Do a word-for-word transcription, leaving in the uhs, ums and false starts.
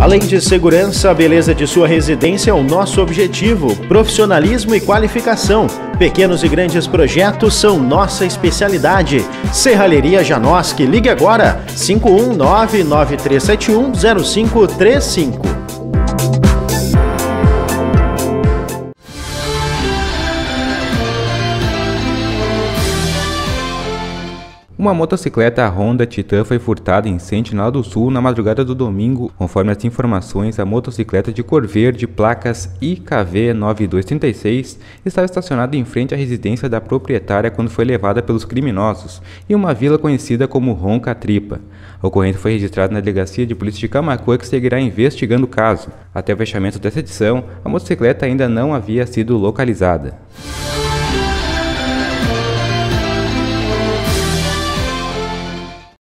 Além de segurança, a beleza de sua residência é o nosso objetivo. Profissionalismo e qualificação. Pequenos e grandes projetos são nossa especialidade. Serralheria Janoski, ligue agora cinco um nove, nove três sete um, zero cinco três cinco. Uma motocicleta Honda Titan foi furtada em Sentinela do Sul na madrugada do domingo. Conforme as informações, a motocicleta de cor verde, placas I K V nove dois três seis, estava estacionada em frente à residência da proprietária quando foi levada pelos criminosos, em uma vila conhecida como Ronca Tripa. A ocorrência foi registrada na delegacia de polícia de Camaquã, que seguirá investigando o caso. Até o fechamento dessa edição, a motocicleta ainda não havia sido localizada.